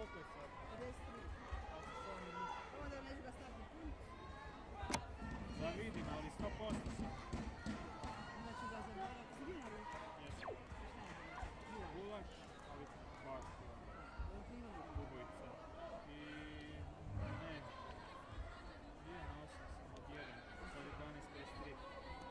koliko je sad? 53. Onda neću ga staviti pun. Da vidim, ali 100% sam. Znači ga zavarati. Si bio na ruku? Jesam. Gulaš, ali baš bubojica. I ne. Bio na 8 sam od 1. Sad je 12:33.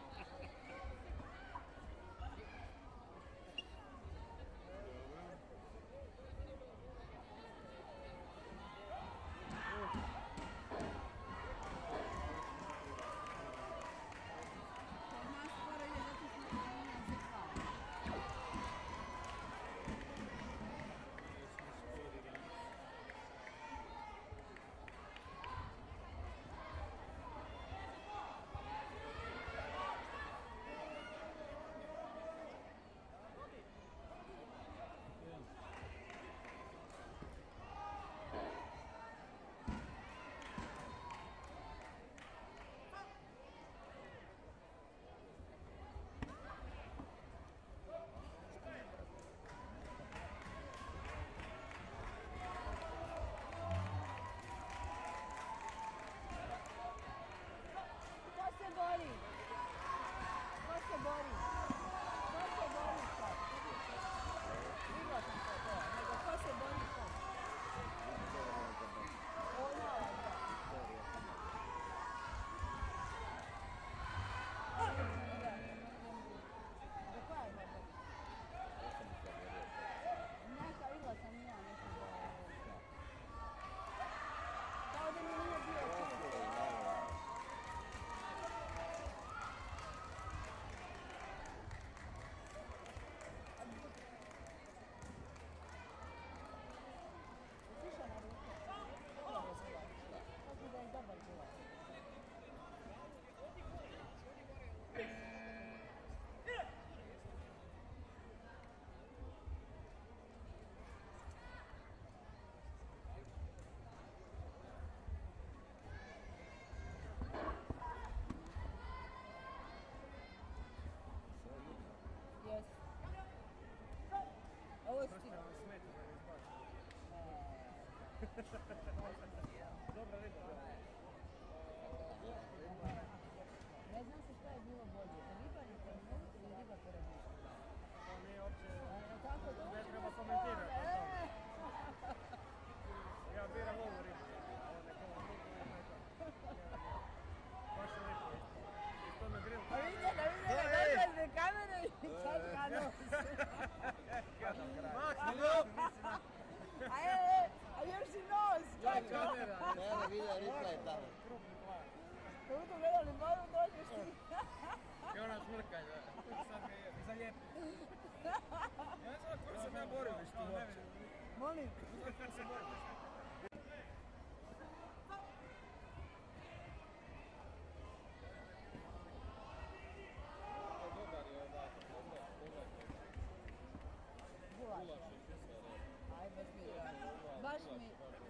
Dobra riba. Ne znam se šta je bilo bolje, riba ili kornut ili riba koreništa. To nije uopće, ne treba komentirati. Ja biram ovu ribu. Baš je lijepo. I to me grilu. A vidite da dođe kamere i čačka nos. Mahni go! A još i nos! Ne, vidio, ripla je tamo. Kad budu gledali moru, dođeš ti. I ona šmrkaj, da. Sad ga je. I zalijepi. Ja ne znam koji sam ja borio već tu uopće. Molim? Ne znam koji sam borio već tu. Dobar je ovaj. Gulaš. Aj, baš mi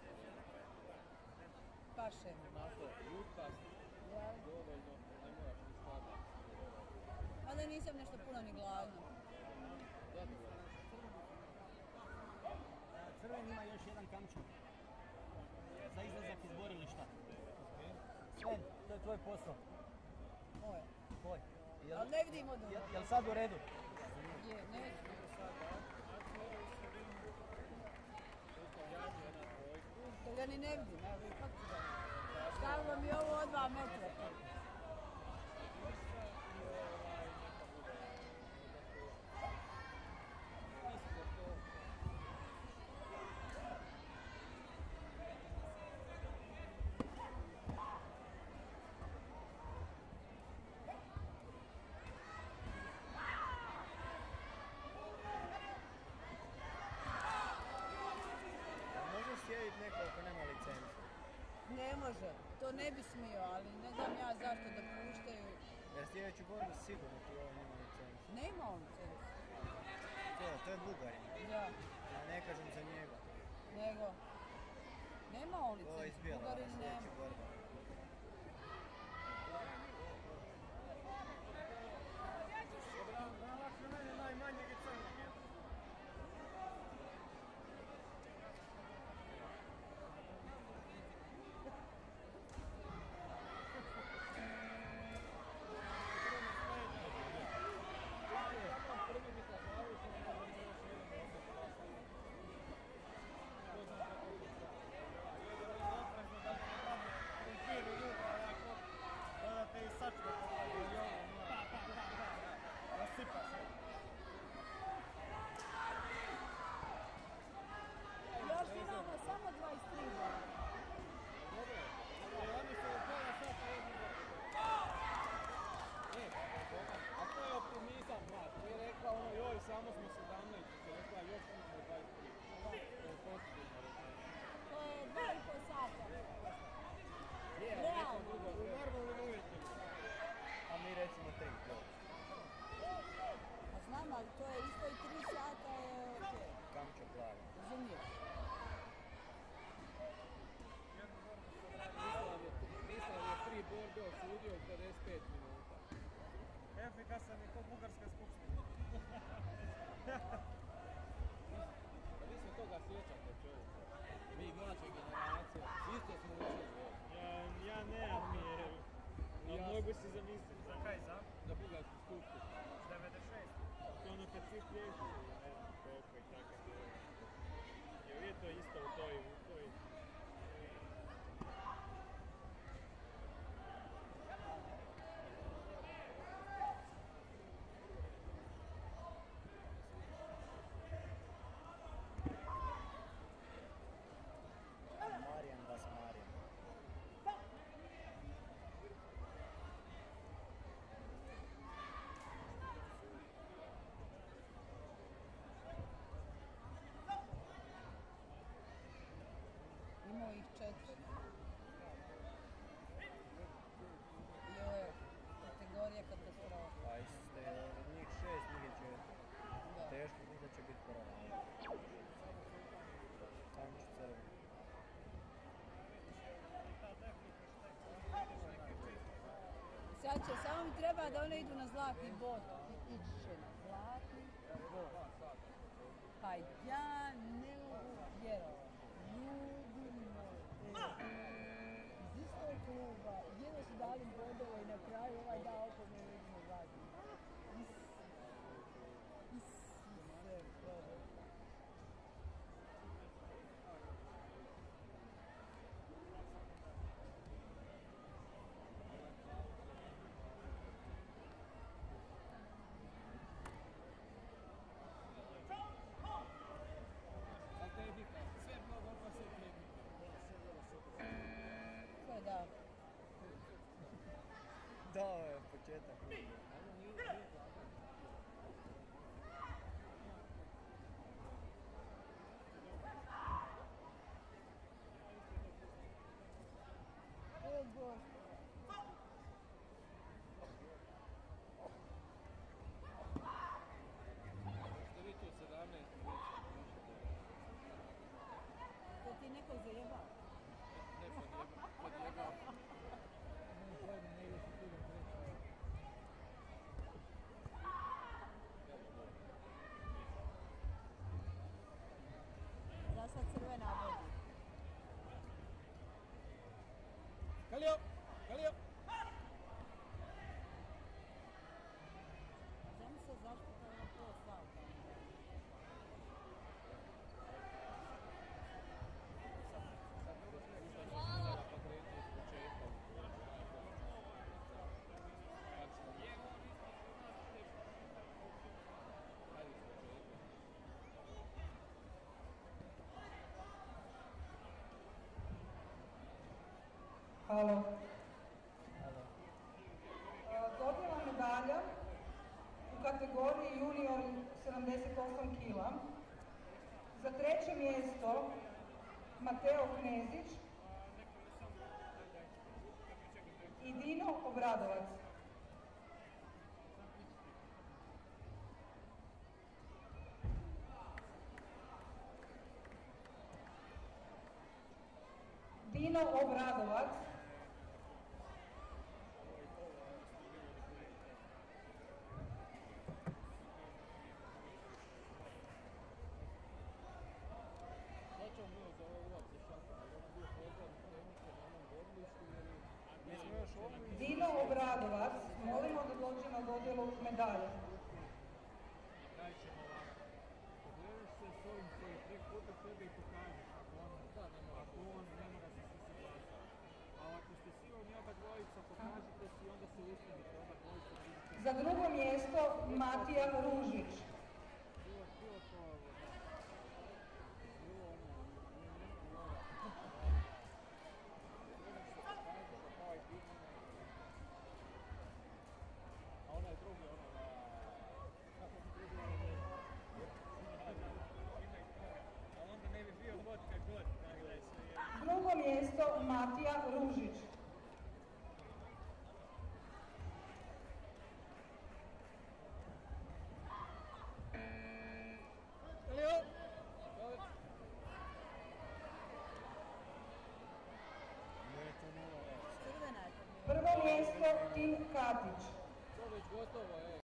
paše mi. Onako, ljudkast, dovoljno, ne moraš ni skladati. A da nisam nešto puno ni gladna. Zadovoljno. Crven ima još jedan kamčan. Za izlazak iz borilišta. Sven, to je tvoj posao. Moj. Tvoj. Ali ne vidim od ovo. Jel sad u redu? Je, ne vidim. To ga ni ne vidim, evo vidim, kako ću da vidim. Stavilo mi ovo od 2 metra. Može sjediti neko ako nema licencu? Ne može, to ne bi smio, ali ne znam ja zašto da puštaju. Jer sljedeću godinu sigurno ti ovo nema licencu. Nema on licencu. To je Bugarin. Da. Ja ne kažem za njega. Nego, nema on licencu. Ovo je izbjela Bugarin sljedeća nema. borba. Najlakše meni najmanjeg i crnog. što smo učili. Ja nemam mjere. A mogu si zamisliti. Za kaj za? Za bugarsku skupku. 96. Ono kad svi plješu, ne znam koliko i tako. Jel je to isto u toj... Marijan Bas Marijan. Imao ih 4. I ovo je kategorija katastrofa. A iste, njih 6, njih 4. Da. Teško da će biti prva. Samo što crveno. Sad će, samo mi treba da one idu na zlatni bod. Ići će na zlatni bod. Pa ja ne mogu vjerovati. Ljudi moji. Iz istog kluba. Jedno su dali bodove i na kraju ovaj dao opomenu idu na zlatni. Isuse, Bože. A to je bitno. Sve je bilo dobro, sve je bitno. Ko je dao? Dao je početak. O Bože. Što vi tu 17? To ti neko zajebao? Ne podjebao. Zasad crvena vodi. Kalio! Kalio! Znam se zašto to je to stavka. Halo. Dodjela medalja u kategoriji junior 78 kila. Za treće mjesto Mateo Knezić i Dino Obradovac. Dino Obradovac. Dino Obradovac, molimo da dođe na dodjelu medalje. Daj ćemo ovako. Pogledaš se s ovim koji preko puta tebe i pokažeš. Ako on ne mora se svi saglasiti. Ali ako ste svi oni oba dvojica, pokažite si i onda se uskladite oba dvojica. Za drugo mjesto Matija Ružić. Bilo to ovo, da. Bilo ono, a onaj drugi, ono, kako bi drugi, A onda ne bi bio god kad god. Dakle, sve je. Drugo mjesto Matija Ružić. Kalio! Crvena je to bila. Prvo mjesto Tin Katić. To već gotovo,